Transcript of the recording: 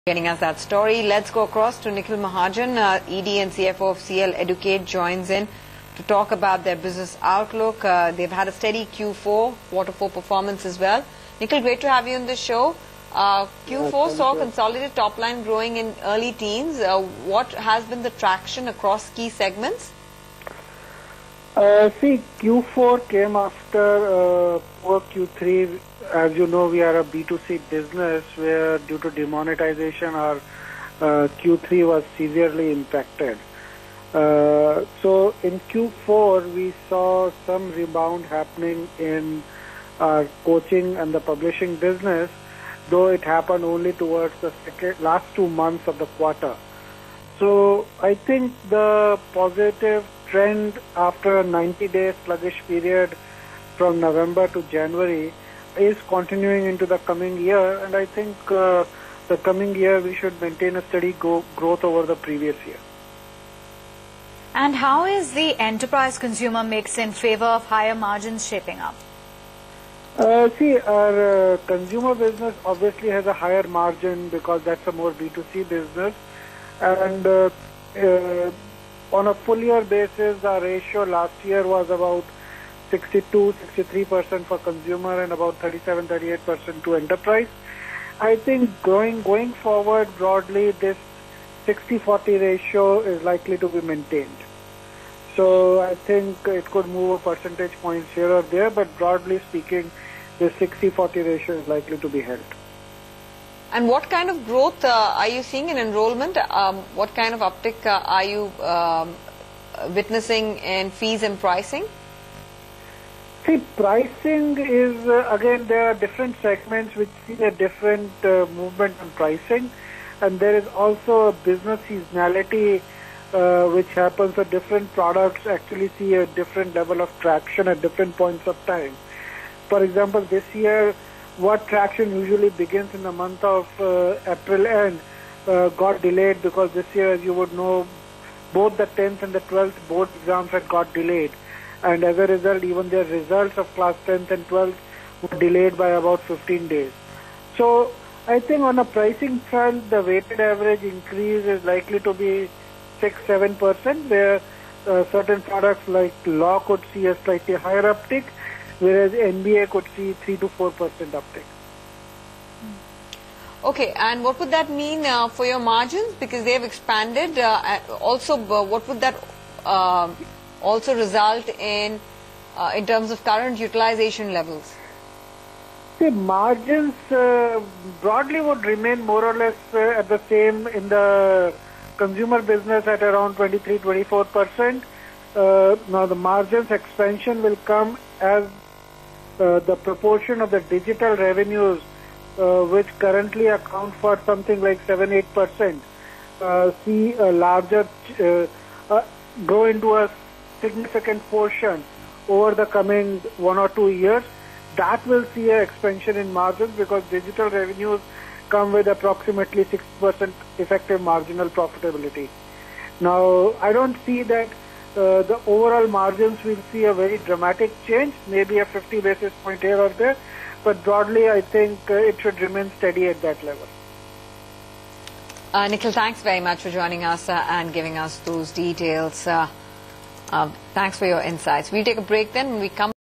Getting us that story. Let's go across to Nikhil Mahajan, ED and CFO of CL Educate, joins in to talk about their business outlook. They've had a steady Q4, Q4 performance as well. Nikhil, great to have you on the show. Q4 saw consolidated top line growing in early teens. What has been the traction across key segments? See, Q4 came after poor Q3. As you know, we are a B2C business where due to demonetization our Q3 was severely impacted. So in Q4 we saw some rebound happening in our coaching and the publishing business, though it happened only towards the last 2 months of the quarter. So I think the positive trend after a 90-day sluggish period from November to January is continuing into the coming year, and I think the coming year we should maintain a steady growth over the previous year. And how is the enterprise consumer mix in favor of higher margins shaping up? See, our consumer business obviously has a higher margin because that's a more B2C business, and on a full year basis our ratio last year was about 62-63% for consumer and about 37-38% to enterprise. I think going forward broadly this 60-40 ratio is likely to be maintained. So I think it could move a percentage points here or there, but broadly speaking the 60-40 ratio is likely to be held. And what kind of growth are you seeing in enrollment? What kind of uptick are you witnessing in fees and pricing? See, pricing is, again, there are different segments which see a different movement in pricing, and there is also a business seasonality which happens. So different products actually see a different level of traction at different points of time. For example, this year, what traction usually begins in the month of April end got delayed because this year, as you would know, both the 10th and the 12th board exams had got delayed. And as a result, even their results of class 10th and 12th were delayed by about 15 days. So I think on a pricing front, the weighted average increase is likely to be 6-7%, where certain products like law could see a slightly higher uptick, whereas MBA could see 3-4% uptick. Okay, and what would that mean for your margins? Because they have expanded. Also, what would that also result in terms of current utilization levels? The margins broadly would remain more or less at the same in the consumer business at around 23-24%. Now the margins expansion will come as the proportion of the digital revenues, which currently account for something like 7-8%, see a larger grow into a significant portion over the coming 1 or 2 years. That will see an expansion in margins because digital revenues come with approximately 6% effective marginal profitability. Now, I don't see that the overall margins will see a very dramatic change, maybe a 50 basis point here or there, but broadly I think it should remain steady at that level. Nikhil, thanks very much for joining us and giving us those details. Thanks for your insights. We'll take a break then. When we come